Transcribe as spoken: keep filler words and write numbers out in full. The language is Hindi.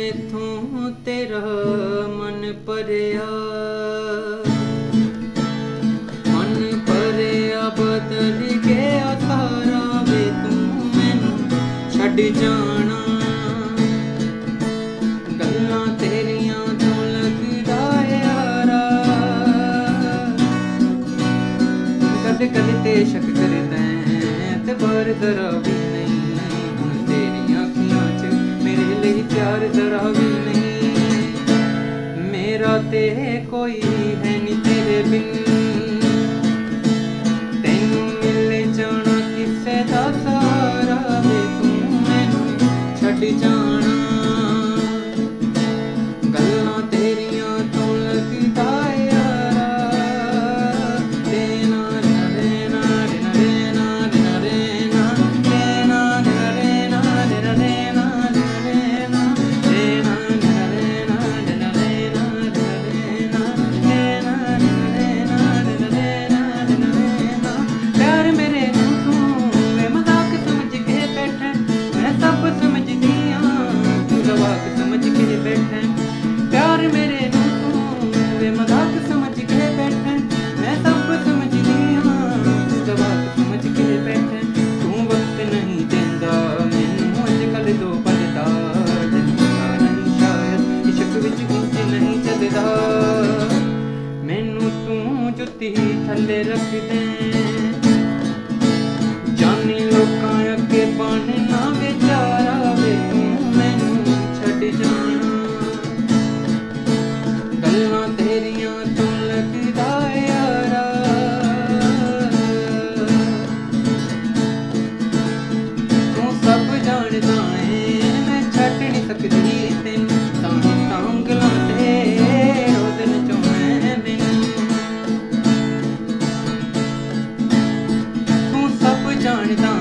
मैथों तेरा मन भरिया, मन भरिया बदल गया सारा वे तू मैनू छड़ जाना। गल्लां तेरियां तो लगदा यारा, कद कद ते शक करदा ते बार जरा भी नहीं। हुण तेरियां अखियां च मेरे लिए प्यार जरा भी नहीं। मेरा ते कोई है नी तेरे बिन, तेनू मिल जाना किसे दा सहारा वे तू मैनू छड़ जाना। गल्लां तेरियां तो लगदा यारा, देना देना देना देना देना देना देना देना देना देना देना देना देना देना देना देना देना देना देना। प्यार मेरे नू तू वे मजाक समझ के बैठे, मैं सब समझदी आं तू जवाक समझ के बैठे। प्यार मेरे नू तू वे मजाक समझ के बैठे, मैं सब समझदी आं तू जवाक समझ के बैठे। तू वक्त नहीं देंदा मैनू अजकल दो पल दा, तैनू पता नहीं शायद इश्क विच इंज नहीं चलदा। मैनू तू जुत्ती थल्ले रख दे, जानी लोकां अगे पाने ना बेचारा वे तू मैनू छड़ जाना। गल्लां तेरियां तो लगदा यारा, तू सब जानदा ऐ मैं छड़ नहीं सकदी तैनू, तां तां गल्लां ते रोज़ नचाउणा मैनू। तू सब जानदा